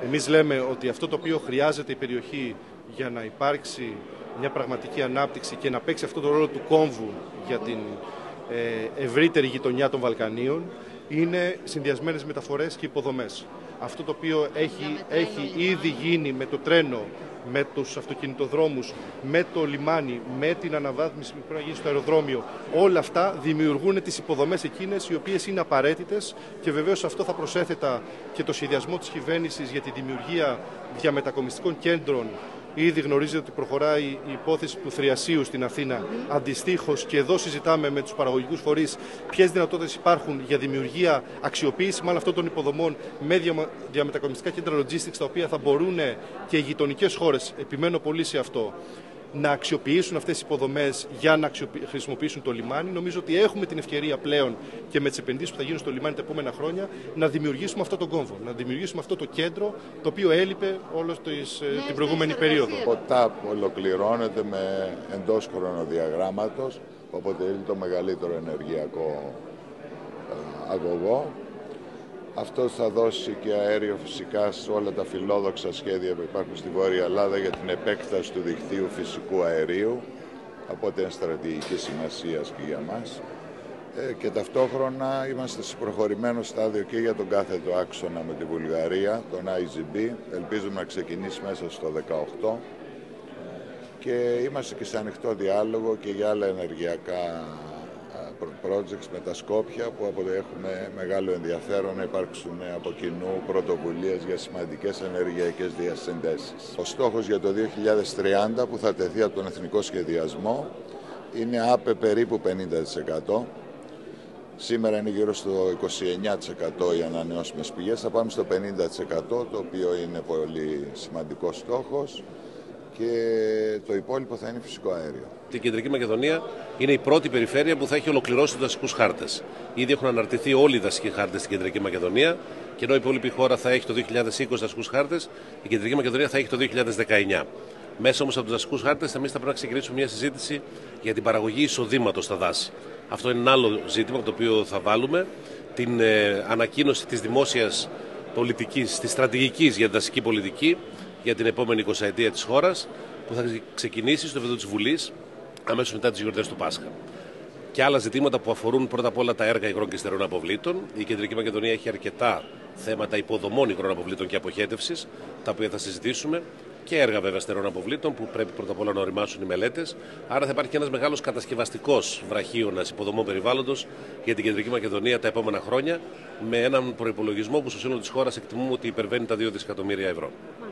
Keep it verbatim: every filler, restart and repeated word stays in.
Εμείς λέμε ότι αυτό το οποίο χρειάζεται η περιοχή για να υπάρξει μια πραγματική ανάπτυξη και να παίξει αυτό το ρόλο του κόμβου για την ε, ευρύτερη γειτονιά των Βαλκανίων είναι συνδυασμένες μεταφορές και υποδομές. Αυτό το οποίο έχει, έχει ήδη γίνει με το τρένο, με τους αυτοκινητοδρόμους, με το λιμάνι, με την αναβάθμιση που πρέπει να γίνει στο αεροδρόμιο, όλα αυτά δημιουργούν τις υποδομές εκείνες οι οποίες είναι απαραίτητες και βεβαίως αυτό θα προσέθετα και το σχεδιασμό της κυβέρνησης για τη δημιουργία διαμετακομιστικών κέντρων. Ήδη γνωρίζετε ότι προχωράει η υπόθεση του Θριασίου στην Αθήνα. Mm-hmm. Αντιστοίχως και εδώ συζητάμε με τους παραγωγικούς φορείς ποιες δυνατότητες υπάρχουν για δημιουργία, αξιοποίηση μάλλον αυτών των υποδομών με διαμετακομιστικά κέντρα logistics, τα οποία θα μπορούν και οι γειτονικές χώρες, επιμένω πολύ σε αυτό, να αξιοποιήσουν αυτές τις υποδομές για να χρησιμοποιήσουν το λιμάνι. Νομίζω ότι έχουμε την ευκαιρία πλέον και με τις επενδύσεις που θα γίνουν στο λιμάνι τα επόμενα χρόνια να δημιουργήσουμε αυτό το κόμβο, να δημιουργήσουμε αυτό το κέντρο το οποίο έλειπε όλη ναι, την προηγούμενη περίοδο. Ο ΤΑΠ ολοκληρώνεται με εντός χρονοδιαγράμματος που αποτελεί το μεγαλύτερο ενεργειακό αγωγό. Αυτό θα δώσει και αέριο φυσικά σε όλα τα φιλόδοξα σχέδια που υπάρχουν στη Βόρεια Ελλάδα για την επέκταση του δικτύου φυσικού αερίου, οπότε είναι στρατηγική σημασία και για μας. Ε, και ταυτόχρονα είμαστε σε προχωρημένο στάδιο και για τον κάθετο άξονα με τη Βουλγαρία, τον άι τζι μπι. Ελπίζουμε να ξεκινήσει μέσα στο δεκαοκτώ και είμαστε και σε ανοιχτό διάλογο και για άλλα ενεργειακά projects με τα Σκόπια που έχουμε μεγάλο ενδιαφέρον να υπάρξουν από κοινού πρωτοβουλίες για σημαντικές ενεργειακές διασυνδέσεις. Ο στόχος για το δύο χιλιάδες τριάντα που θα τεθεί από τον Εθνικό Σχεδιασμό είναι άπε περίπου πενήντα τοις εκατό. Σήμερα είναι γύρω στο είκοσι εννέα τοις εκατό οι ανανεώσιμες πηγές, θα πάμε στο πενήντα τοις εκατό, το οποίο είναι πολύ σημαντικός στόχος. Και το υπόλοιπο θα είναι φυσικό αέριο. Η Κεντρική Μακεδονία είναι η πρώτη περιφέρεια που θα έχει ολοκληρώσει τους δασικούς χάρτες. Ήδη έχουν αναρτηθεί όλοι οι δασικοί χάρτες στην Κεντρική Μακεδονία και ενώ η υπόλοιπη χώρα θα έχει το δύο χιλιάδες είκοσι δασικούς χάρτες, η Κεντρική Μακεδονία θα έχει το δύο χιλιάδες δεκαεννιά. Μέσα όμως από τους δασικούς χάρτες, εμείς θα πρέπει να ξεκινήσουμε μια συζήτηση για την παραγωγή εισοδήματος στα δάση. Αυτό είναι ένα άλλο ζήτημα το οποίο θα βάλουμε. Την ε, ανακοίνωση της δημόσιας πολιτικής, της στρατηγικής για την δασική πολιτική για την επόμενη εικοσαετία της χώρας, που θα ξεκινήσει στο επίπεδο της Βουλής αμέσως μετά τις γιορτές του Πάσχα. Και άλλα ζητήματα που αφορούν πρώτα απ' όλα τα έργα υγρών και στερεών αποβλήτων. Η Κεντρική Μακεδονία έχει αρκετά θέματα υποδομών υγρών αποβλήτων και αποχέτευσης, τα οποία θα συζητήσουμε, και έργα βέβαια στερεών αποβλήτων που πρέπει πρώτα απ' όλα να οριμάσουν οι μελέτες. Άρα θα υπάρχει και ένας μεγάλος κατασκευαστικός βραχίωνας υποδομών περιβάλλοντος για την Κεντρική Μακεδονία τα επόμενα χρόνια, με έναν προϋπολογισμό που στο σύνολο της χώρας εκτιμούμε ότι υπερβαίνει τα δύο δισεκατομμύρια ευρώ.